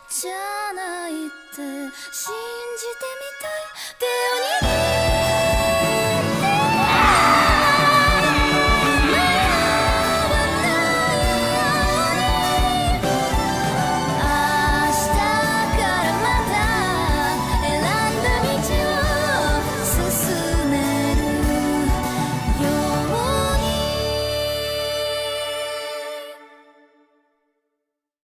じゃないって信じてみたい手を握